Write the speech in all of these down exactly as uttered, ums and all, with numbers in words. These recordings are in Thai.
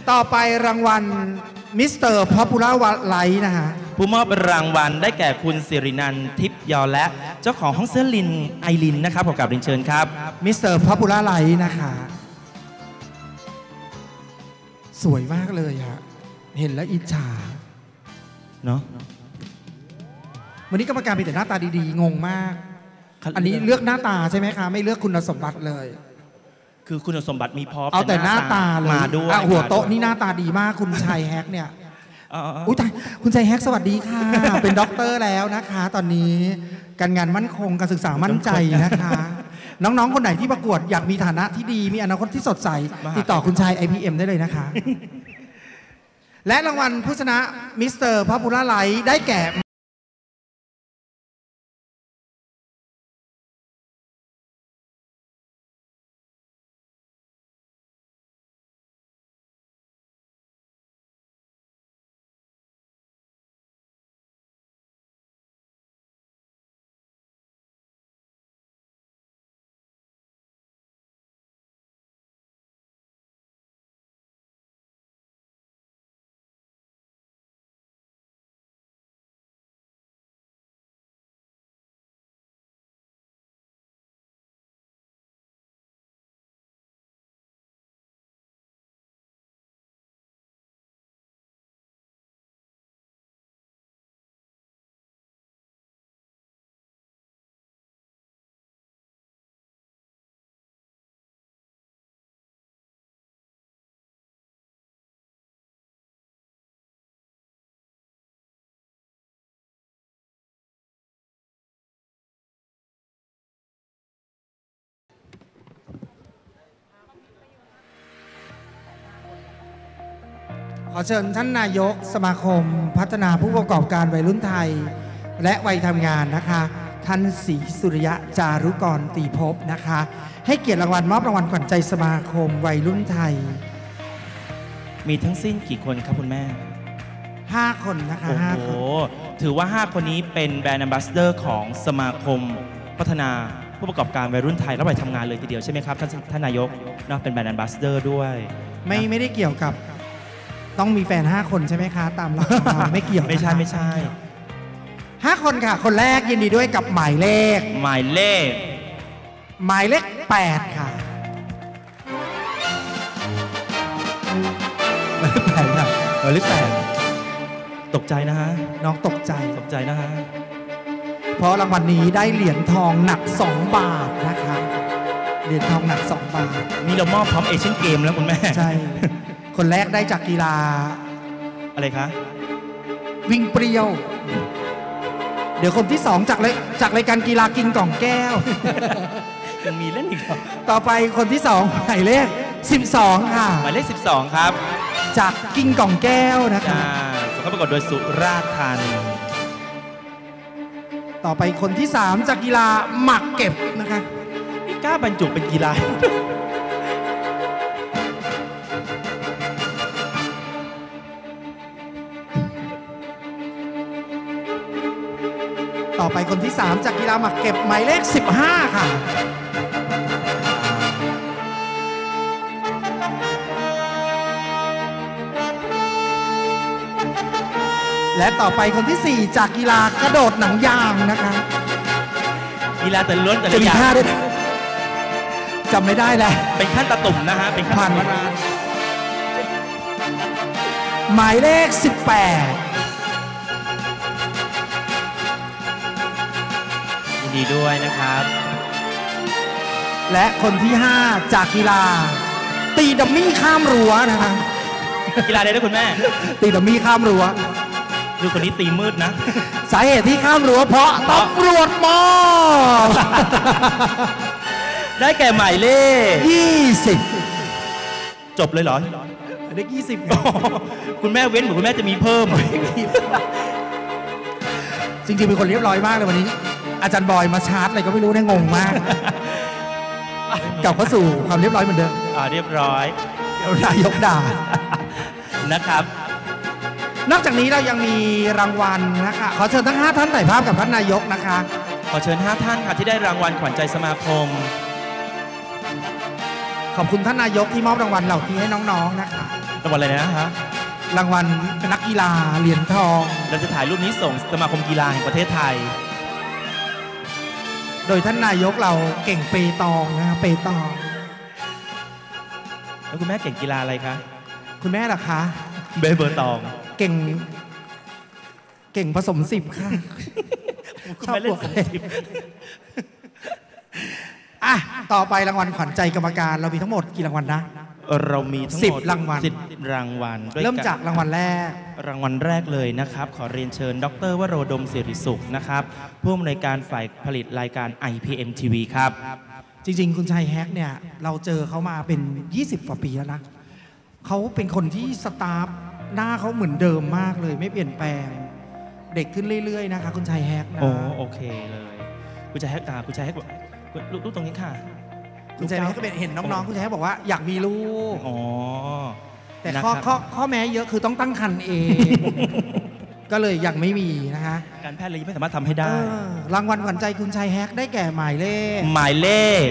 ต่อไปรางวัลมิสเตอร์พอปูล่าไลท์นะฮะผู้มอบรางวัลได้แก่คุณสิรินันท์ทิพย์ยอและเจ้าของห้องเสื้อลินไอรินนะครับขอกราบเรียนเชิญครับมิสเตอร์พอปูล่าไลท์นะคะสวยมากเลยฮะเห็นแล้วอิจฉาเนาะวันนี้กรรมการมีแต่หน้าตาดีๆงงมากอันนี้เลือกหน้าตาใช่ไหมคะไม่เลือกคุณสมบัติเลยคือคุณสมบัติมีพร้อมเอาแต่หน้าตาเลยมาด้วยหัวโต๊ะนี่หน้าตาดีมากคุณชัยแฮกเนี่ยอุ้ยตายคุณชัยแฮกสวัสดีค่ะเป็นด็อกเตอร์แล้วนะคะตอนนี้การงานมั่นคงการศึกษามั่นใจนะคะน้องๆคนไหนที่ประกวดอยากมีฐานะที่ดีมีอนาคตที่สดใสติดต่อคุณชัย ไอ พี เอ็ม ได้เลยนะคะและรางวัลผู้ชนะมิสเตอร์พอปูล่าไลท์ได้แก่ขอเชิญท่านนายกสมาคมพัฒนาผู้ประกอบการวัยรุ่นไทยและวัยทำงานนะคะท่านศรีสุริยะจารุกรตีภพนะคะให้เกียรติรางวัลมอบรางวัลขวัญใจสมาคมวัยรุ่นไทยมีทั้งสิ้นกี่คนครับคุณแม่ห้าคนนะคะโอ้โหถือว่าห้าคนนี้เป็นแบรนด์แอมบาสเดอร์ของสมาคมพัฒนาผู้ประกอบการวัยรุ่นไทยและวัยทำงานเลยทีเดียวใช่ไหมครับท่านท่านนายกเนาะเป็นแบรนด์แอมบาสเดอร์ด้วยไม่ไม่ได้เกี่ยวกับต้องมีแฟนห้าคนใช่ไหมคะตามหลักไม่เกี่ยวไม่ใช่ไม่ใช่ห้าคนค่ะคนแรกยินดีด้วยกับหมายเลขหมายเลขหมายเลขแปดค่ะหมายเลขแปดค่ะหมายเลขแปดตกใจนะฮะน้องตกใจตกใจนะฮะเพราะรางวัลนี้ได้เหรียญทองหนักสองบาทนะคะเหรียญทองหนักสองบาทนี่เรามอบพร้อมเอเชียนเกมแล้วคุณแม่ใช่คนแรกได้จากกีฬาอะไรคะวิ่งเปรี้ยวเดี๋ยวคนที่สองจากจากรายการกีฬากินกล่องแก้วยังมีเล่นอีกต่อไปคนที่สองหมายเลขสิบสองค่ะหมายเลขสิบสองครับจากกินกล่องแก้วนะคะเขาประกวดโดยสุราษฎร์ธานีต่อไปคนที่สามจากกีฬาหมักเก็บนะคะกล้าบรรจุเป็นกีฬาต่อไปคนที่สามจากกีฬาหมากเก็บหมายเลขสิบห้าค่ะและต่อไปคนที่สี่จากกีฬากระโดดหนังยางนะคะกีฬาแต่ล้วนแต่ละอย่างจำไม่ได้แล้วเป็นขั้นตะตุ่มนะฮะเป็นขั้นมานานหมายเลขสิบแปดดีด้วยนะครับและคนที่ห้าจากกีฬาตีดัมมี่ข้ามรั้วนะคะกีฬาอะไรด้วยคุณแม่ตีดัมมี่ข้ามรั้วดูคนนี้ตีมืดนะสาเหตุที่ข้ามรั้วเพราะตำรวจมอได้แก่หมายเลขยี่สิบจบเลยเหรอได้ยี่สิบคุณแม่เว้นเหมือนคุณแม่จะมีเพิ่มจริงๆเป็นคนเรียบร้อยมากเลยวันนี้อาจารย์บอยมาชาร์จอะไรก็ไม่รู้ได้งงมากกลับเข้าสู่ความเรียบร้อยเหมือนเดิมอ่าเรียบร้อยเดี๋ยวนายกด่านะครับนอกจากนี้เรายังมีรางวัลนะคะขอเชิญทั้งห้าท่านถ่ายภาพกับท่านนายกนะคะขอเชิญห้าท่านค่ะที่ได้รางวัลขวัญใจสมาคมขอบคุณท่านนายกที่มอบรางวัลเหล่านี้ให้น้องๆนะคะรางวัลอะไรนะฮะรางวัลนักกีฬาเหรียญทองเราจะถ่ายรูปนี้ส่งสมาคมกีฬาแห่งประเทศไทยโดยท่านนายกเราเก่งเปตองนะครับเปตองแล้วคุณแม่เก่งกีฬาอะไรคะคุณแม่ล่ะคะเบเบอร์ตองเก่งเก่งผสมสิบค่ะคุณแม่เล่นผสมสิบอ่ะต่อไปรางวัลขวัญใจกรรมการเรามีทั้งหมดกี่รางวัลนะเรามีทั้งหมดสิบรางวัลสิบรางวัลเริ่มจากรางวัลแรกรางวัลแรกเลยนะครับขอเรียนเชิญดร.วโรดมศิริสุขนะครับผู้อำนวยการฝ่ายผลิตรายการ ไอ พี เอ็ม ที วี ครับจริงๆคุณชัยแฮกเนี่ยเราเจอเขามาเป็นยี่สิบกว่าปีแล้วนะเขาเป็นคนที่สตาฟหน้าเขาเหมือนเดิมมากเลยไม่เปลี่ยนแปลงเด็กขึ้นเรื่อยๆนะคะคุณชัยแฮกนะโอ้โอเคเลยคุณชัยแฮกตาคุณชัยแฮกลูกตรงนี้ค่ะคุณชัยแฮกก็เป็นเห็นน้องๆคุณชัยแฮกบอกว่าอยากมีลูกอ๋อแต่ข้อข้อข้อแม้เยอะคือต้องตั้งครรภ์เองก็เลยยังไม่มีนะคะการแพทย์เลยไม่สามารถทำให้ได้รางวัลขวัญใจคุณชัยแฮกได้แก่หมายเลขหมายเลข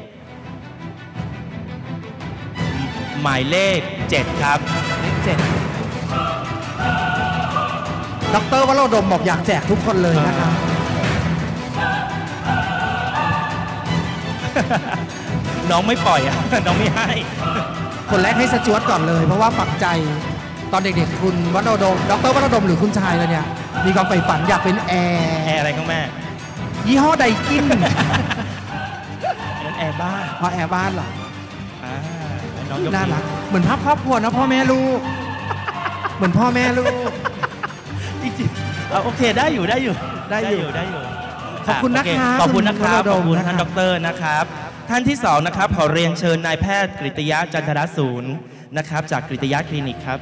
หมายเลขเจ็ดครับเลขเจ็ดดร.วโรดมบอกอยากแจกทุกคนเลยนะครับน้องไม่ปล่อยอ่ะน้องไม่ให้คนแรกให้สจวตก่อนเลยเพราะว่าปักใจตอนเด็กๆคุณวโรดมดร.วโรดมหรือคุณชายเลยเนี่ยมีความใฝ่ฝันอยากเป็นแอร์แอร์อะไรของแม่ยี่ห้อไดกินนั้นแอร์บ้านเพราะแอร์บ้านเหรออ่าน้องน่ารักเหมือนภาพครอบครัวนะพ่อแม่ลูกเหมือนพ่อแม่ลูกจริงๆโอเคได้อยู่ได้อยู่ได้อยู่ได้อยู่ขอบคุณนะครับขอบคุณนะครับขอบคุณท่านดร.นะครับท่านที่สองนะครับขอเรียนเชิญนายแพทย์กฤตยะจันทรศูนย์นะครับจากกฤตยะคลินิกครับ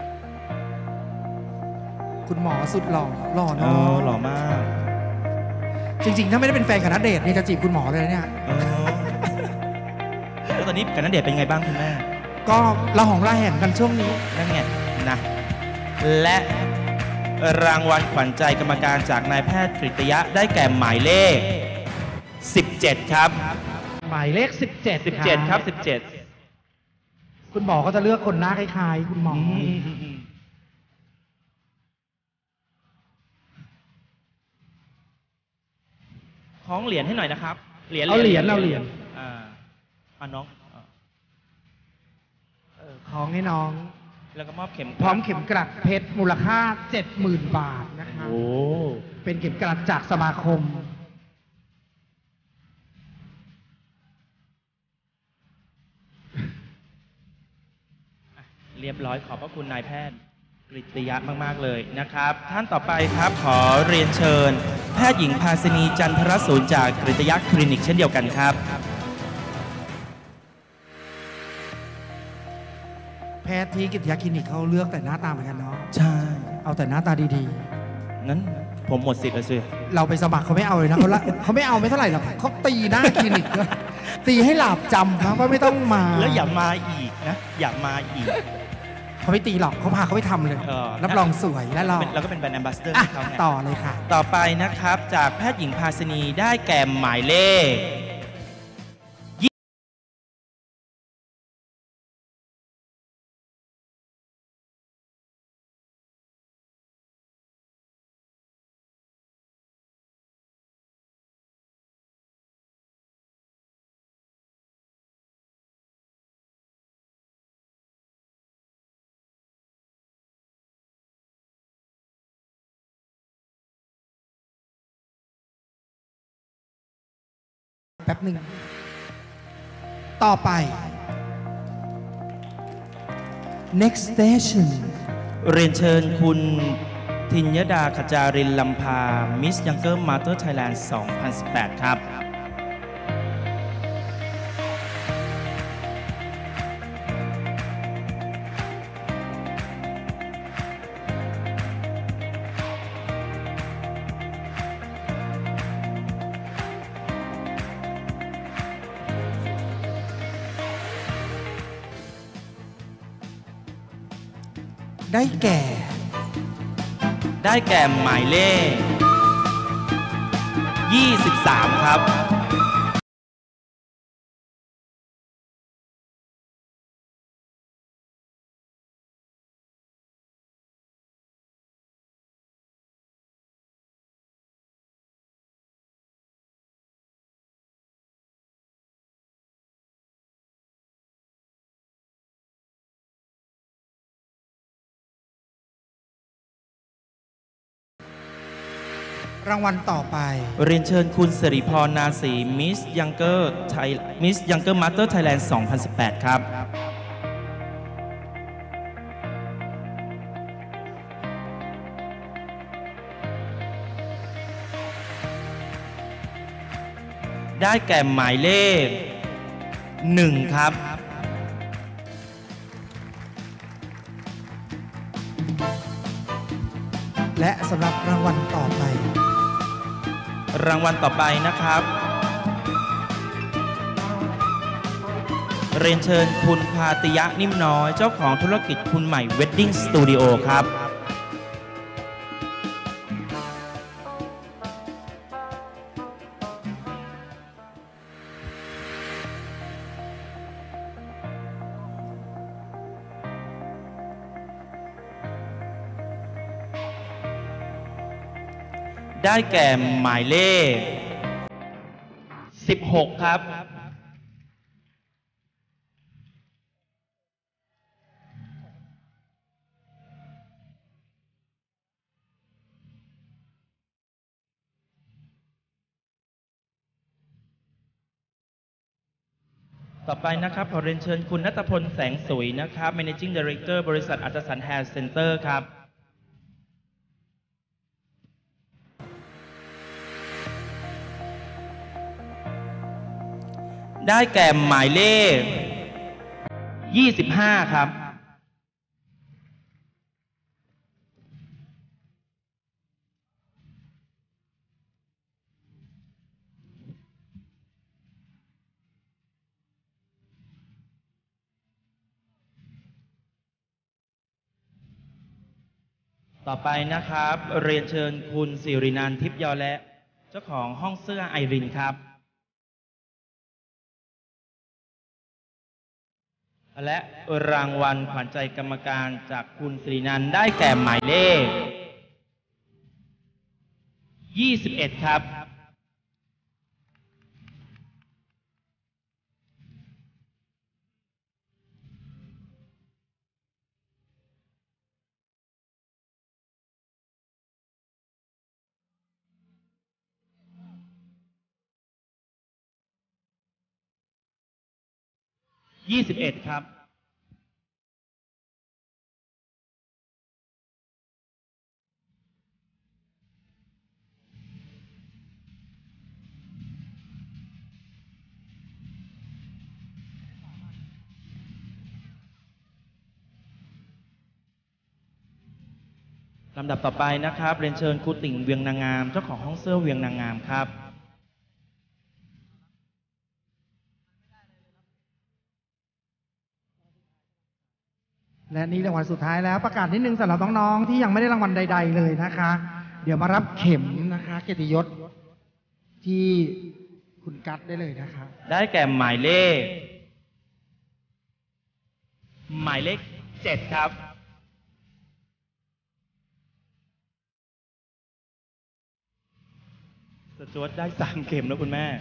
คุณหมอสุดหล่อหล่อเนาะหล่อมากจริงๆถ้าไม่ได้เป็นแฟนกับณเดชน์นี่จะจีบคุณหมอเลยเนี่ยแล้วตอนนี้กับณเดชน์เป็นไงบ้างคุณแม่ก็ระหองระแหงกันช่วงนี้นั่นไงนะและรางวัลขวัญใจกรรมการจากนายแพทย์กฤตยะได้แก่หมายเลขสิบเจ็ดครับหมายเลขสิบเจ็ดสิบเจ็ดครับสิบเจ็ดคุณหมอก็จะเลือกคนหน้าคล้ายๆคุณหมอคล้องเหรียญให้หน่อยนะครับเหรียญเอาเหรียญเอาเหรียญอ่าอ่าน้องคล้องให้น้องแล้วก็มอบเข็มพร้อมเข็มกลัดเพชรมูลค่า เจ็ดหมื่น บาทนะคะโอ้เป็นเข็มกลัดจากสมาคมเรียบร้อยขอบพระคุณนายแพทย์กฤตยะมากๆเลยนะครับท่านต่อไปครับขอเรียนเชิญแพทย์หญิงภาสินีจันทรศูนย์จากกฤตยะคลินิกเช่นเดียวกันครับแพทย์ที่กฤตยะคลินิกเขาเลือกแต่หน้าตาเหมือนกันเนาะใช่เอาแต่หน้าตาดีๆนั้นผมหมดสิทธิ์แล้วสิเราไปสมัครเขาไม่เอาเลยนะเขาละเขาไม่เอาไม่เท่าไหร่หรอกเขาตีหน้าคลินิกด้วยตีให้หลาบจำนะว่าไม่ต้องมาแล้วอย่ามาอีกนะอย่ามาอีกเขาไม่ตีหรอกเขาพาเขาไปทำเลยรับรองสวยและเราเราก็เป็นแบรนด์แอมบาสเดอร์เขาต่อเลยค่ะต่อไปนะครับจากแพทย์หญิงภาสินีได้แก่หมายเลขแป๊บหนึ่งต่อไป next station เรียนเชิญคุณทิญญดาขจารินลำพา Miss Younger Mother Thailand สองพันสิบแปดครับได้แก่ได้แก่หมายเลขยี่สิบสามครับรางวัลต่อไปเรียนเชิญคุณสิริพรนาศรีมิสยังเกอร์ไทยมิสยังเกอร์มาสเตอร์ไทยแลนด์ สองพันสิบแปด ครับได้แก่หมายเลขหนึ่งครับและสำหรับรางวัลต่อไปรางวัลต่อไปนะครับเรียนเชิญคุณพาติยะนิ่มน้อยเจ้าของธุรกิจคุณใหม่เวดดิ้งสตูดิโอครับได้แก่หมายเลขสิบหกครับต่อไปนะครับขอเรียนเชิญคุณณัฐพลแสงสุยนะครับ Managing Director บริษัทอัจฉริยะ Hair Center ครับได้แก่หมายเลขยี่สิบห้าครับต่อไปนะครับเรียนเชิญคุณสิรินันท์ทิพย์ยอและเจ้าของห้องเสื้อไอรินครับและรางวัลขวัญใจกรรมการจากคุณสิรินันท์ได้แก่หมายเลขยี่สิบเอ็ดครับยี่สิบเอ็ดครับลำดับต่อไปนะครับเรียนเชิญครูติ่งเวียงนางงามเจ้าของห้องเสื้อเวียงนางงามครับและนี่รางวัลสุดท้ายแล้วประกาศนิดนึงสำหรับน้องๆที่ยังไม่ได้รางวัลใดๆเลยนะคะเดี๋ยวมารับเข็มนะคะเกียรติยศที่คุณกั๊ดได้เลยนะคะได้แก่หมายเลขหมายเลขเจ็ดครับสจวตได้สามเข็มแล้วคุณแม่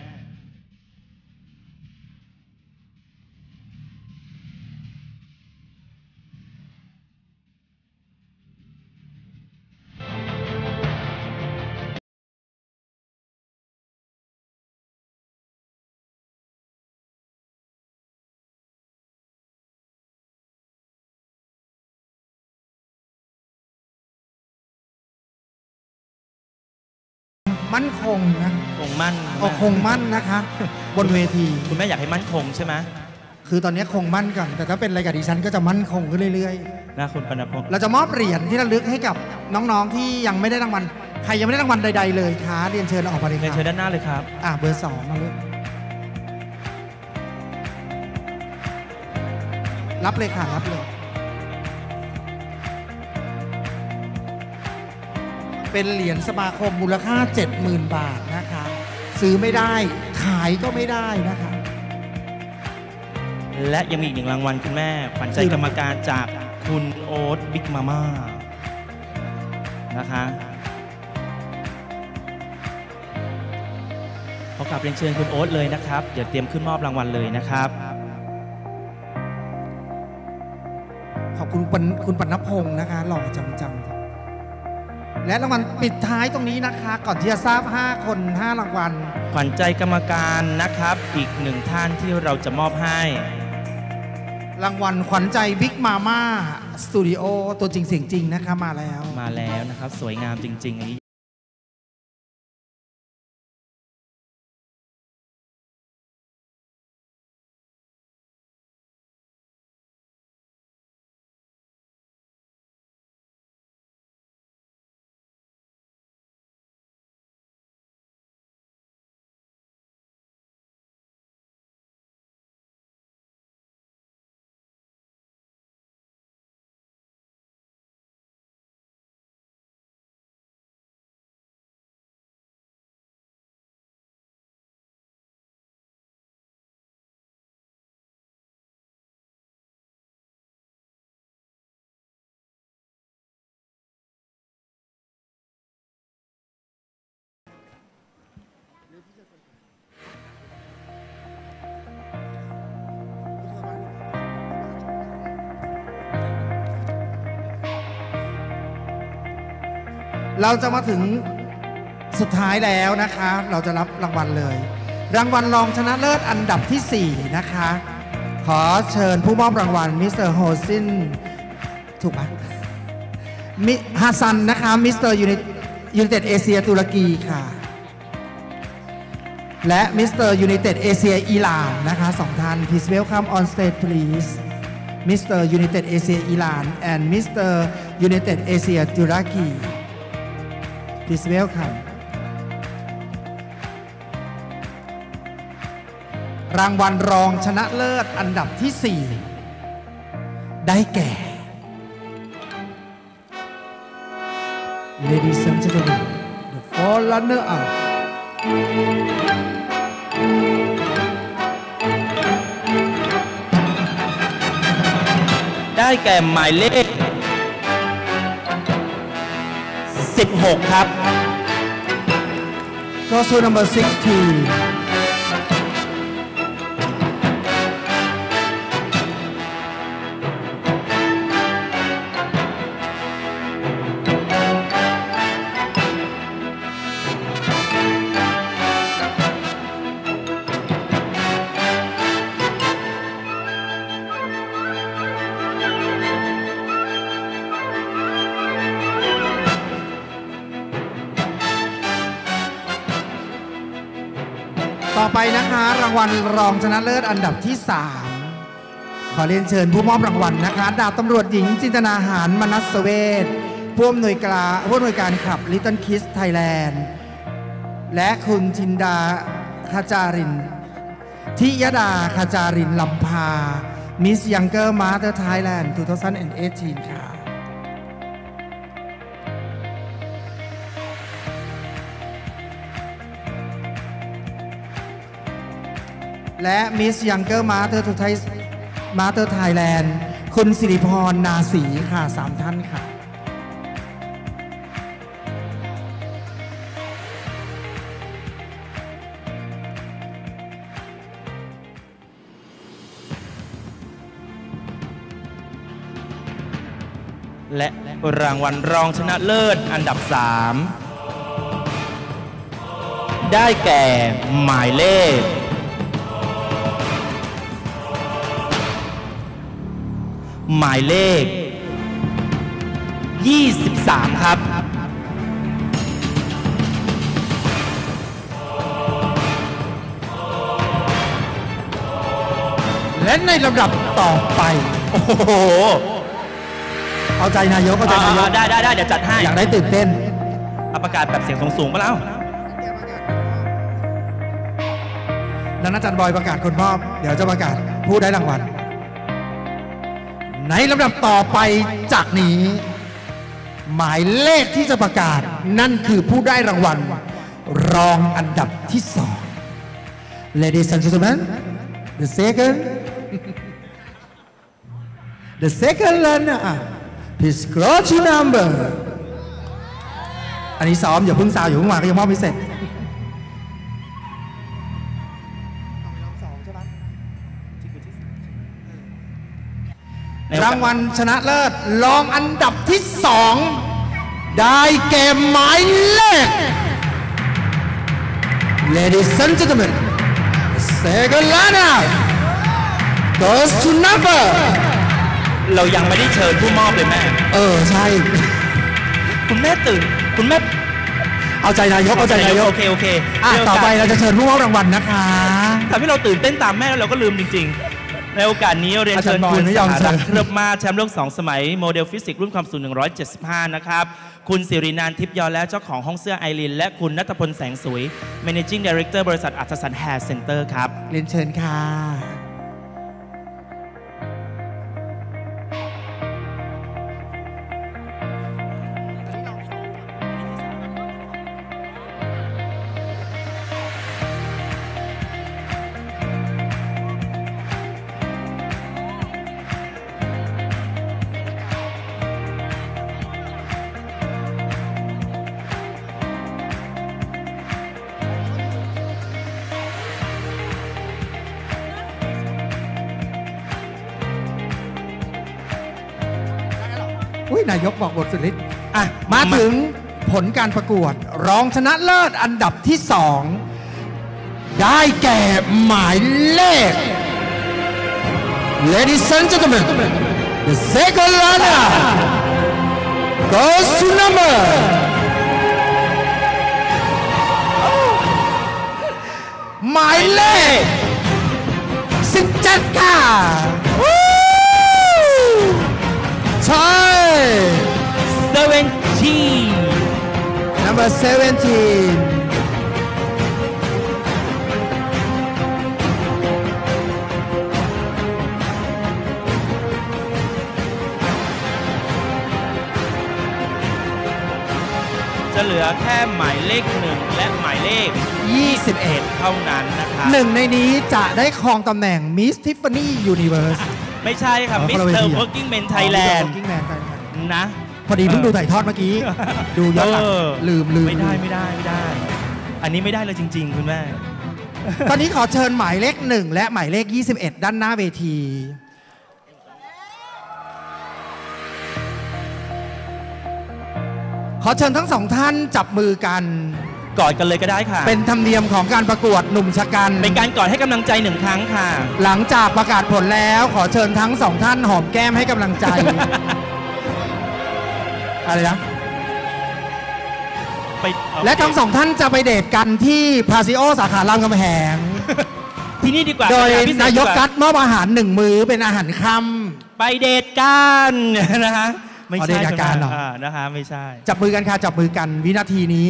มั่นคงนะคงมั่นเอาคงมั่นนะคะบนเวทีคุณแม่อยากให้มั่นคงใช่ไหมคือตอนนี้คงมั่นก่อนแต่ถ้าเป็นอะไรกับดิฉันก็จะมั่นคงขึ้นเรื่อยๆนะคุณปณพงศ์เราจะมอบเหรียญที่ระลึกให้กับน้องๆที่ยังไม่ได้รางวัลใครยังไม่ได้รางวัลใดๆเลยค่ะเรียนเชิญออกมาเลยครับเรียนเชิญด้านหน้าเลยครับอ่าเบอร์สองมาเลยรับเลยค่ะรับเลยเป็นเหรียญสมาคมมูลค่า เจ็ดหมื่น บาทนะคะซื้อไม่ได้ขายก็ไม่ได้นะคะและยังมีอีกหนึ่งรางวัลคุณแม่ขวัญใจกรรมการจากคุณโอ๊ตบิ๊กมาม่านะคะขอกราบเรียนเชิญคุณโอ๊ตเลยนะครับเดี๋ยวเตรียมขึ้นมอบรางวัลเลยนะครับขอบคุณคุณปณพงศ์นะคะหล่อจำจำและรางวัลปิดท้ายตรงนี้นะคะก่อนที่จะทราบห้าคนห้ารางวัลขวัญใจกรรมการนะครับอีกหนึ่งท่านที่เราจะมอบให้รางวัลขวัญใจบิ๊กมาม่าสตูดิโอตัวจริงเสียงจริงนะคะมาแล้วมาแล้วนะครับสวยงามจริงๆอันนี้เราจะมาถึงสุดท้ายแล้วนะคะเราจะรับรางวัลเลยรางวัลรองชนะเลิศอันดับที่สี่นะคะขอเชิญผู้มอบรางวัลมิสเตอร์โฮซินถูกไหมมิฮัสซันนะคะมิสเตอร์ยูไนเต็ดเอเชียตุรกีค่ะและมิสเตอร์ยูไนเต็ดเอเชียอิหร่านนะคะสองท่าน Please welcome on stage please มิสเตอร์ยูไนเต็ดเอเชียอิหร่าน and มิสเตอร์ยูไนเต็ดเอเชียตุรกีPlease welcome รางวัลรองชนะเลิศอันดับที่สี่ได้แก่ Ladies and gentlemen the four runner up ได้แก่หมายเลขสิบหกครับ Go to number sixteenต่อไปนะคะรางวัลรองชนะเลิศอันดับที่สามขอเรียนเชิญผู้มอบรางวัลนะคะดาบตำรวจหญิงจินตนาหารมนัสเวชผู้อำนวยการผู้อำนวยการขับ Little Kids Thailand และคุณจินดาคาจารินทิยดาคาจารินลำพา Miss Younger Mother Thailand สองพันสิบแปด ค่ะและ Miss Younger Mother Mother Thailand คุณสิริพรนาศรีค่ะสามท่านค่ะและรางวัลรองชนะเลิศอันดับสามได้แก่หมายเลขหมายเลขยี่สิบสามครับและในลำดับต่อไปโอ้โหเอาใจนายกเอาใจนายกได้ได้ได้เดี๋ยวจัดให้อยากได้ตื่นเต้นเอาประกาศแบบเสียงสูงๆมาแล้วแล้วอาจารย์บอยประกาศคนมอบเดี๋ยวจะประกาศผู้ได้รางวัลในลำดับต่อไปจากนี้หมายเลขที่จะประกาศนั่นคือผู้ได้รางวัลรองอันดับที่สอง Ladies and gentlemen the second the second runner up please close your number อันนี้ซ้อมอย่าเพิ่งซาวอย่าเพิ่งมาก็ยังมอบไม่เสร็จรางวัลชนะเลิศรองอันดับที่สองได้แก่หมายเลข Ladies and gentlemen second lineup goes to number เรายังไม่ได้เชิญผู้มอบเลยแม่เออใช่คุณแม่ตื่นคุณแม่เอาใจนายกเอาใจนายกโอเคโอเคอ่ะต่อไปเราจะเชิญผู้มอบรางวัลนะคะทำให้เราตื่นเต้นตามแม่แล้วเราก็ลืมจริงๆในโอกาสนี้เรียนเชิญคุณสหรัฐเครือบมาแชมป์โลกสองสมัยโมเดลฟิสิกส์รุ่นความสูงหนึ่งร้อยเจ็ดสิบห้านะครับคุณสิรินันท์ทิพย์ยอและเจ้าของห้องเสื้อไอรินและคุณณัฐพลแสงสวย Managing Director บริษัทอัศสัน Hair Center ครับเรียนเชิญค่ะนายกบอกบทสุดฤทธิ์อ่ะมาถึงผลการประกวดรองชนะเลิศอันดับที่สองได้แก่หมายเลข Ladies and gentlemen the second runner goes to number หมายเลขสิบเจ็ดค่ะใช่ seventeen number seventeen จะเหลือแค่หมายเลขหนึ่งและหมายเลขยี่สิบเอ็ดเท่านั้นนะคะหนึ่งในนี้จะได้ครองตำแหน่ง Miss Tiffany Universe ไม่ใช่ค่ะ มิสเตอร์ Working Man Thailand นะพอดีเพิ่งดูถ่ายทอดเมื่อกี้ดูย้อนหลังลืมลืมไม่ได้ไม่ได้ไม่ได้อันนี้ไม่ได้เลยจริงๆคุณแม่ตอนนี้ขอเชิญหมายเลขหนึ่งและหมายเลขยี่สิบเอ็ดด้านหน้าเวทีขอเชิญทั้งสองท่านจับมือกันกอดกันเลยก็ได้ค่ะเป็นธรรมเนียมของการประกวดหนุ่มชะกันเป็นการกอดให้กำลังใจหนึ่งครั้งค่ะหลังจากประกาศผลแล้วขอเชิญทั้งสองท่านหอมแก้มให้กำลังใจอะไรนะและทั้งสองท่านจะไปเดทกันที่พาซิโอสาขารามคำแหงที่นี่ดีกว่าโดยนายกกัดมอบอาหารหนึ่งมื้อเป็นอาหารค่ำไปเดทกันนะคะไม่ใช่การหรอนะคะไม่ใช่จับมือกันค่ะจับมือกันวินาทีนี้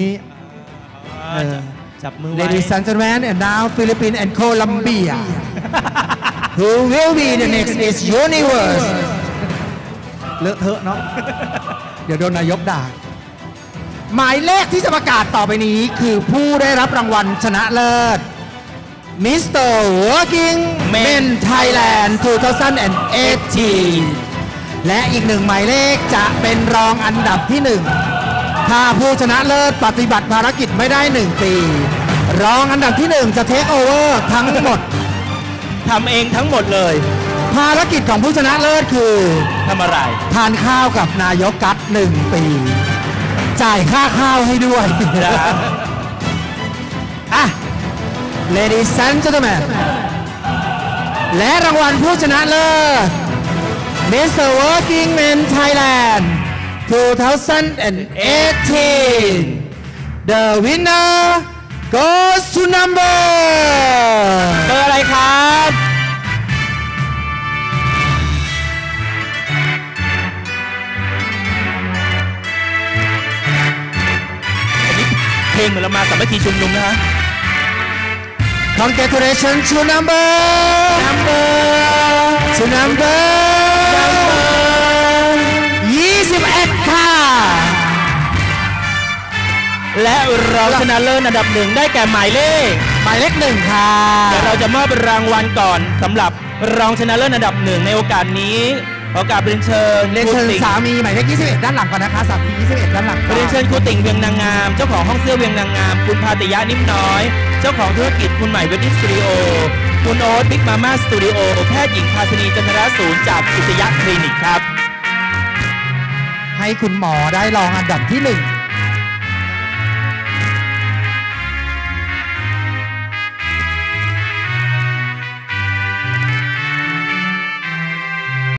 จับมือ Ladies and gentlemen and now Philippines and Colombia who will be the next Miss Universe เลอะเทอะเนาะเดี๋ยวโดนนายกด่าหมายเลขที่จะประกาศต่อไปนี้คือผู้ได้รับรางวัลชนะเลิศ มิสเตอร์ Working Men Thailand สองพันสิบแปด และอีกหนึ่งหมายเลขจะเป็นรองอันดับที่หนึ่งถ้าผู้ชนะเลิศปฏิบัติภารกิจไม่ได้หนึ่งปีรองอันดับที่หนึ่งจะเทคโอเวอร์ทั้งหมดทำเองทั้งหมดเลยภารกิจของผู้ชนะเลิศคือทำอะไรทานข้าวกับนายกกัดหนึ่งปีจ่ายค่าข้าวให้ด้วยอ่ะ Ladies and gentlemen และรางวัลผู้ชนะเลิศ มิสเตอร์ Working Men Thailand สองพันสิบแปด The winner goes to number เบอร์อะไรครับเพลงเหมือนเรามาสามัคคีชุมนุมนะฮะ Congratulations to number number to number ยี่สิบเอ็ดค่ะและรองชนะเลิศอันดับหนึ่งได้แก่หมายเลขหมายเลขหนึ่งค่ะเดี๋ยวเราจะมอบรางวัลก่อนสำหรับรองชนะเลิศอันดับหนึ่งในโอกาสนี้ขอกราบเรียนเชิญเรียนเชิญสามีหมายเลขยี่สิบเอ็ดด้านหลังก่อนนะคะสามียี่สิบเอ็ดด้านหลังเรียนเชิญครูติ่งเวียงนางงามเจ้าของห้องเสื้อเวียงนางงามคุณพาติยะนิ่มน้อยเจ้าของธุรกิจคุณใหม่เวดดิ้งสตูดิโอคุณโอ๊ตบิ๊กมาม่าสตูดิโอแพทย์หญิงภาสินีจันทรศูนย์จากอิสยะคลินิกครับให้ให้คุณหมอได้รองอันดับที่หนึ่ง